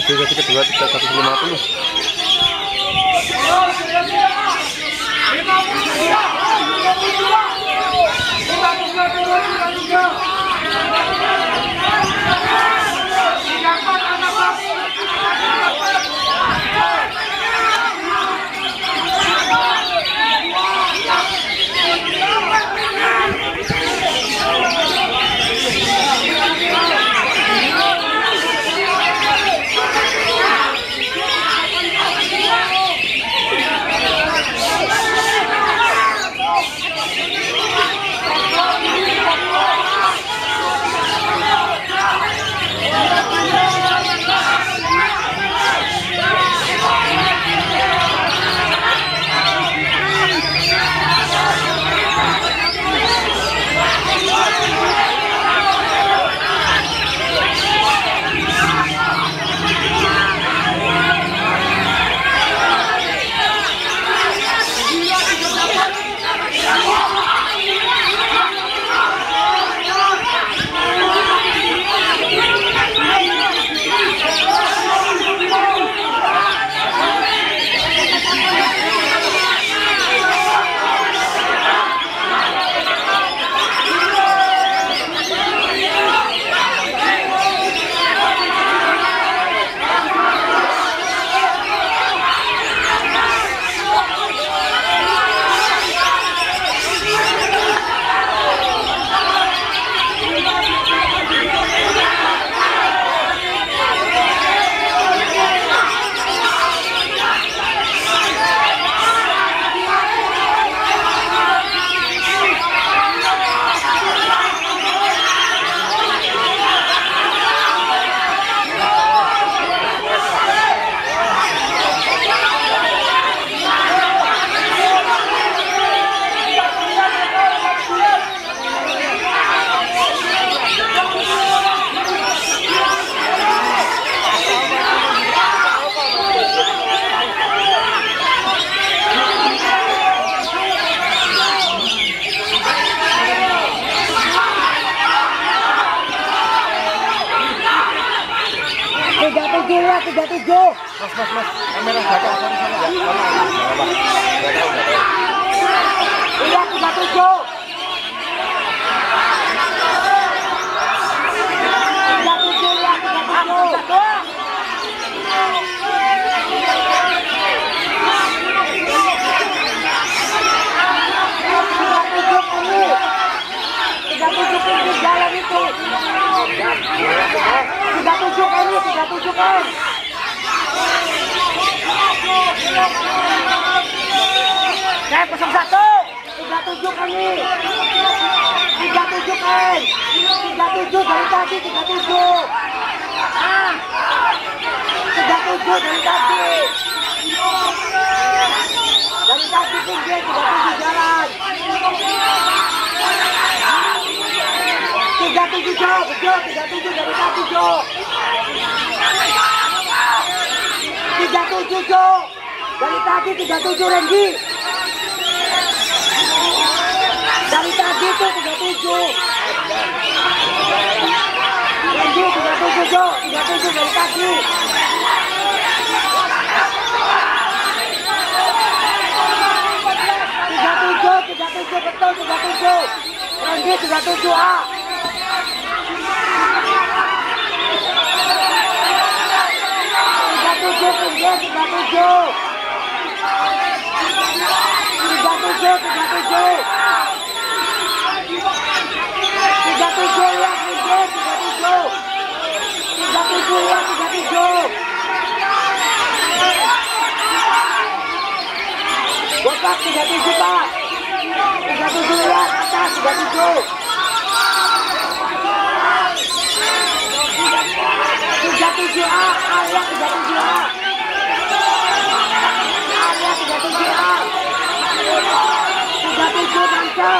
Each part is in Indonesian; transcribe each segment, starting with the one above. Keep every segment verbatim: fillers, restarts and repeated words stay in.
Negosiasi kedua tiga ratus lima puluh. tiga tujuh ya, tiga tujuh. Mas, mas, mas, kamera belakang, sorry, sorry ya. Iya, tiga tujuh. tiga tujuh ya, tiga tujuh. tiga tujuh pinggir jalan itu. tiga tujuh ini, tiga tujuh kan. Saya kosong satu. tiga tujuh kami. tiga tujuh kan. tiga tujuh dari tadi, tiga tujuh. Ah. tiga tujuh dari tadi. Dari tadi pinggir tiga tujuh jalan. tiga tujuh jauh, betul, tiga tujuh dari tadi jauh. tiga tujuh jauh. Dari tadi tiga tujuh Rendy. Dari tadi tuh tiga tujuh. Rendy tiga tujuh jauh, tiga tujuh dari tadi. tiga tujuh, tiga tujuh betul, tiga tujuh. Rendy tiga tujuh A. tiga tujuh pinggir, tiga tujuh. tiga tujuh, tiga tujuh. tiga tujuh ya pinggir, tiga tujuh. tiga tujuh ya, tiga tujuh. Botak tiga tujuh Pak. tiga tujuh ya, atas tiga tujuh. tiga tujuh A, area tiga tujuh A. Area tiga tujuh A. tiga tujuh mantap.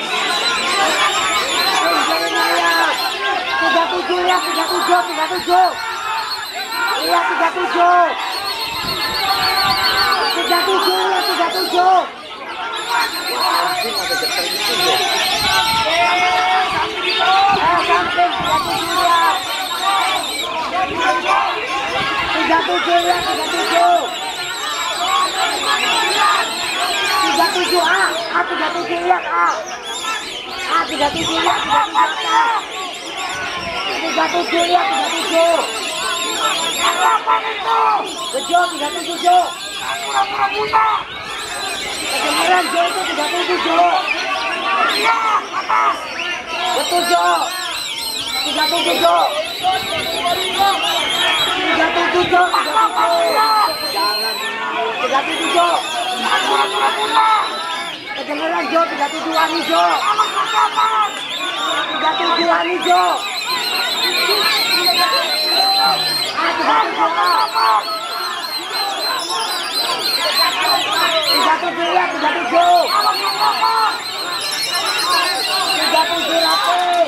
tiga tujuh ya, tiga tujuh, tiga tujuh. Iya, tiga tujuh. tiga tujuh ya, tiga tujuh. Eh, samping tiga tujuh ya. tiga tujuh lihat tiga tujuh. tiga tujuh A, A tiga tujuh lihat A. A tiga tujuh lihat tiga tujuh. tiga tujuh lihat tiga tujuh. Bejo tiga tujuh Jo. Kedengeran Jo itu tiga tujuh Jo. Betul Jo. tiga tujuh Jo. tiga tujuh Jo. tiga tujuh Jo. Kedengeran Jo tiga tujuh Ani Jo. tiga tujuh Ani Jo. Ah, tiga tujuh tiga tujuh ya tiga tujuh. tiga tujuh lapis.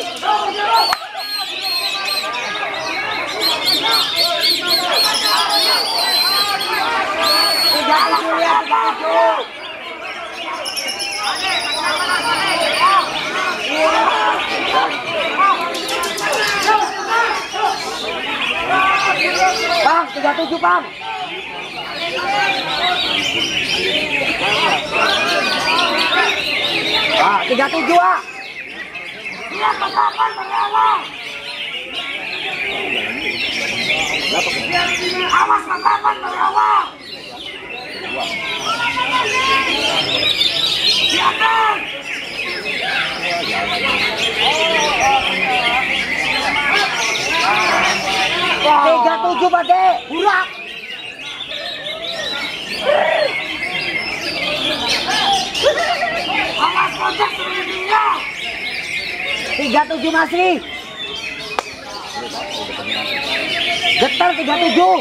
tiga tujuh ya tiga tujuh. Bang, tiga tujuh bang. Ah, tiga tujuh ah. Awas tangkapan berawal. Siapkan. Tiga tujuh Pade, burak. Awas kocak sebelumnya. Tiga tujuh masih. Getar tiga tujuh.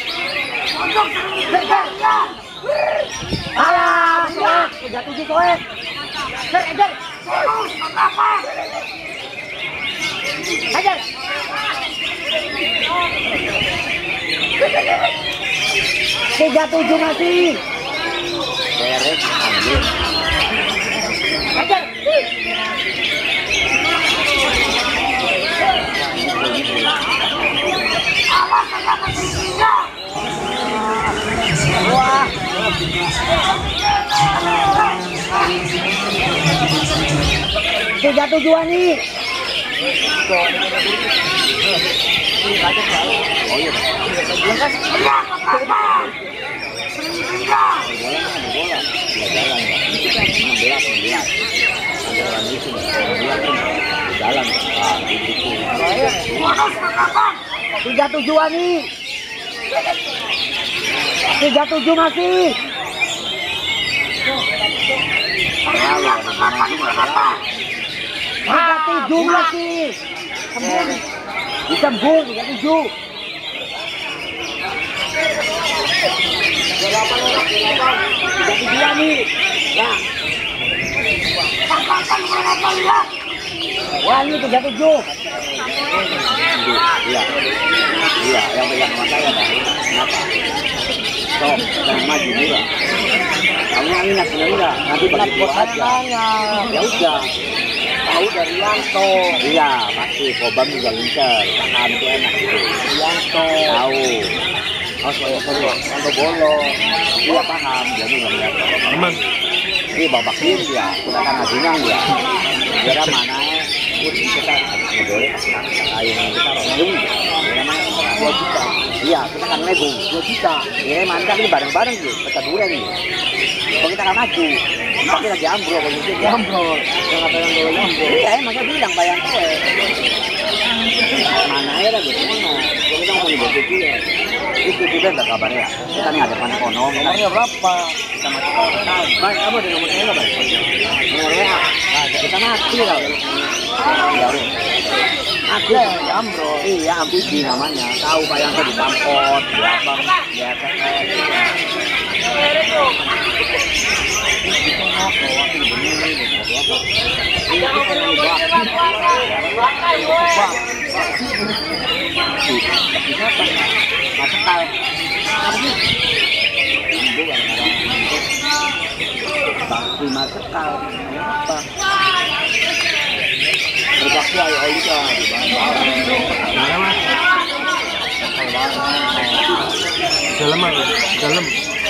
Getar. Alah, soek. Tiga tujuh soek. Eder, eder. Hajar. Tiga tujuh masih. Beres ambil. Hajar. Awas saja posisinya. Wah. Tiga tujuan nih. Tiga tujuan nih. Tiga tujuh masih. Tiga tujuh masih. Disembur tiga tujuh. Tiga tujuh nih. Nah. Wah ini tiga tujuh. Iya. Iya, yang pegang sama saya Pak. Kenapa? Sok, jangan maju juga. Kamu yang ingat benar enggak? Nanti bagi dua aja. Ya udah. Tahu dari Yanto. Iya, pasti Kobam juga ngincer. Tahan itu enak gitu. Yanto. Tahu. Oh, saya seru. Yanto bolong. Iya paham. Jadi nggak lihat. Aman. Ini babak ini dia. Kita kan ngajunya dia. Kira mana? Kita boleh ayo kita nego. Kira mana? Dua juta. Iya, kita kan nego dua juta. Ya mantap ini bareng-bareng gitu. Pecah durian nih. Kalau kita kan maju. Tapi lagi ambrol kalau gitu. Ambrol. Yang apa yang boleh ambrol? Iya, emang saya bilang bayang kowe. Mana ya lah gitu. Mana? Kalau kita mau dibantu dia. Itu kita ada kabarnya. Kita nih ada panen kono. Nomornya berapa? Kita mati kalau tahu. Baik, kamu ada nomor saya Bang? Nomornya nah, kita mati lah. Ya udah. Aku ya ambrol. Iya, amfibi namanya. Tahu bayang saya ditampot, di abang, biasa kayak gitu. Lima sekal, apa? Berbakti ayo ayo kita. Mana mas? Dalam aja, dalam.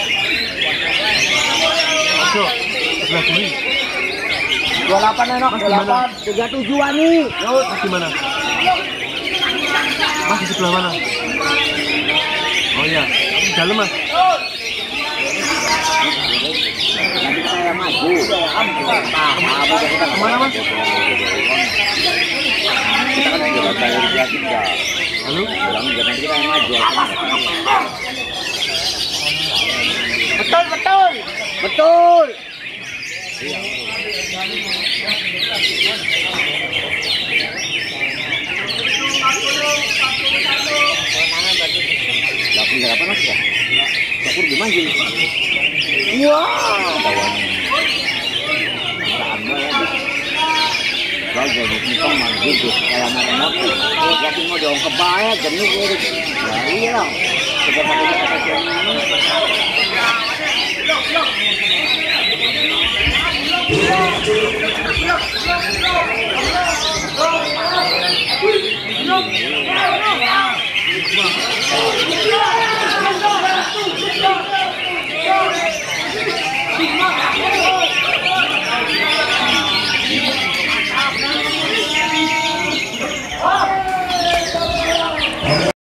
Masuk, sebelah sini. dua puluh delapan Enok, Mas, dua puluh delapan, tiga puluh tujuh Ani. Yuk. Mas di mana? Mas di sebelah mana? Oh iya, di dalam mas. Nanti saya maju. Kemana mas? Kita kan juga bayar gratis ya. Lalu? Bilang juga nanti kita yang maju. Betul, betul. Betul. Laku berapa mas ya? Dapur dimanggil. Wah, kawan. Sama ya. Kalau jadi kita manggil tuh kayak macam-macam. Yakin mau dong kebaya jenuh gitu. Ya iya lah. Coba pakai kata ini.